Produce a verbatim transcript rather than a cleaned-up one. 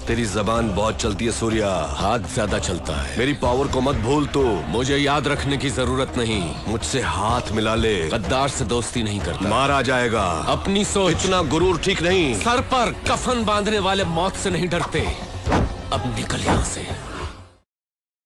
तेरी जबान बहुत चलती है सूर्या। हाथ ज्यादा चलता है। मेरी पावर को मत भूल तू। मुझे याद रखने की जरूरत नहीं। मुझसे हाथ मिला ले। गद्दार से दोस्ती नहीं करता। मारा जाएगा। अपनी सोच। इतना गुरूर ठीक नहीं। सर पर कफन बांधने वाले मौत से नहीं डरते। अब निकल यहाँ से।